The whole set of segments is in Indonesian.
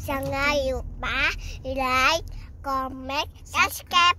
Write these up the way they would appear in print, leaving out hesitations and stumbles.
Jangan lupa like, comment, subscribe.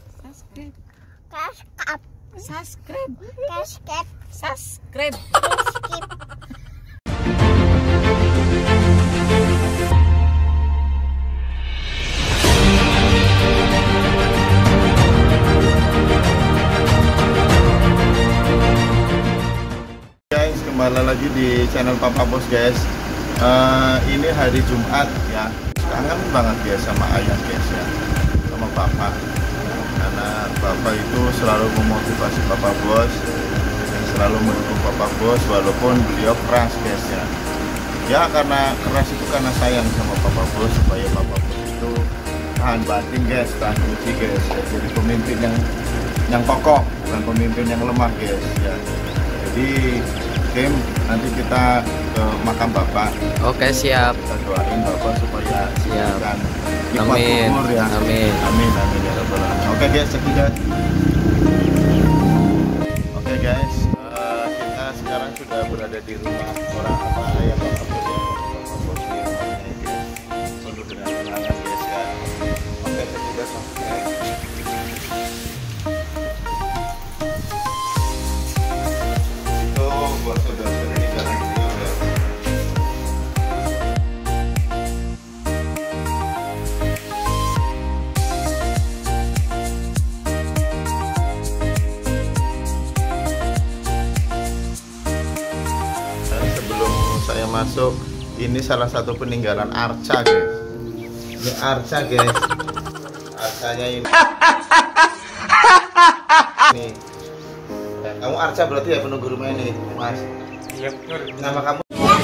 Guys, kembali lagi di channel Papa Bos guys. Ini hari Jumat ya. Kangen banget guys sama ayah guys ya, sama bapak. Karena bapak itu selalu memotivasi Papa Bos dan selalu mendukung Papa Bos walaupun beliau keras guys ya. Ya karena keras itu karena sayang sama Papa Bos supaya Papa Bos itu tahan batin guys, tahan uji guys ya. Jadi pemimpin yang kokoh, bukan pemimpin yang lemah guys ya. Jadi Kim, nanti kita ke makam bapak. Oke, siap. Kita doain bapak supaya Siap. dan Amin. umur ya. Amin. Amin ya rabbal alamin. Oke guys, sekian. Oke guys, kita sekarang sudah berada di rumah orang apa ayah bapak bos ya. Bapak bos di rumahnya guys. Penuh dengan kenangan guys ya. Oke, kita sampai. Buat saudara-saudara di dalam video ya. Sebelum saya masuk, ini salah satu peninggalan Arca guys. Ini Arca guys. Arcanya ini. Nih. Kamu Arca berarti ya penunggu rumah ini, Mas? Iya betul. Nama kamu?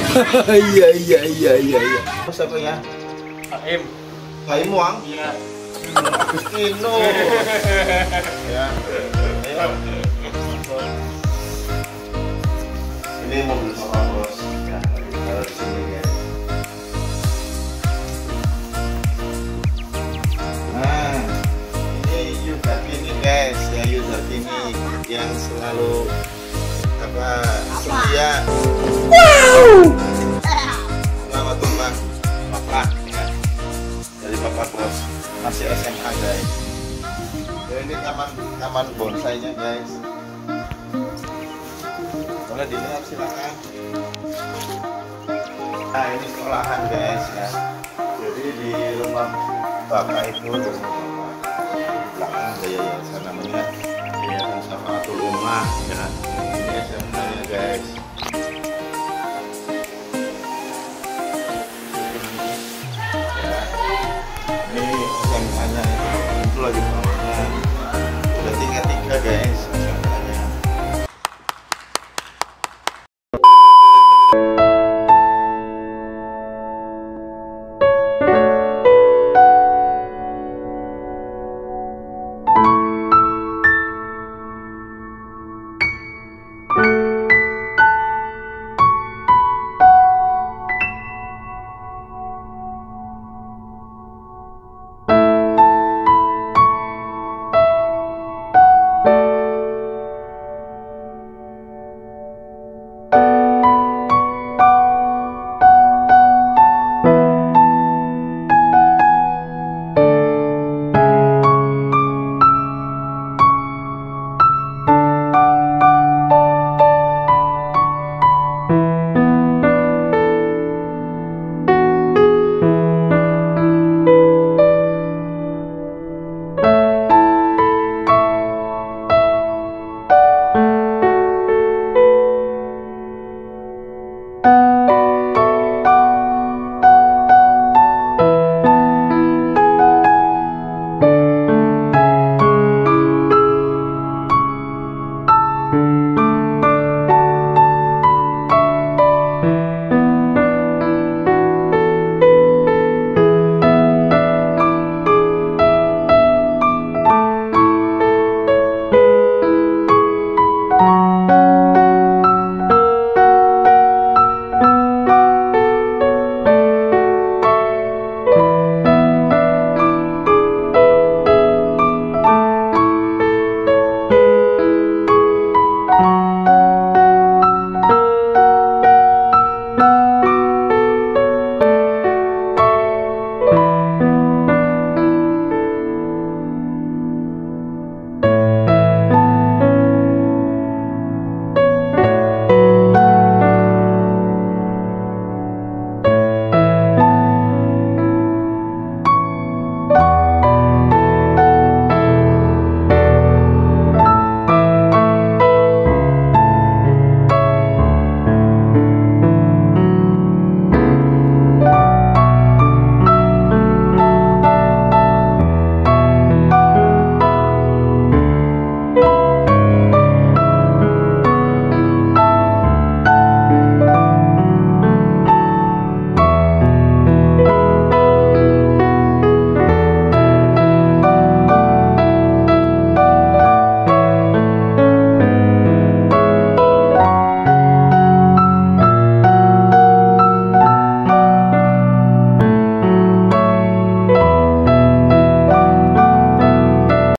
Iya. Kamu siapa ya? Aim. Baim Wang? Iya. Agustino. Ya. Ayo. Ini mobil Papa Bos. Ya, kita di sini ya. Nah, ini Yudhakini guys, ya Yudhakini yang selalu setia. Selamat ulang bapak ya. Dari Papa Bos masih SMA guys. Ya, ini taman bonsainya guys. Boleh dilihat silakan. Nah ini sekolahan guys ya. Jadi di rumah bapak itu di belakang ada yayasan namanya Yayasan Syafaatul Ummah ya. Ini SMA nya guys.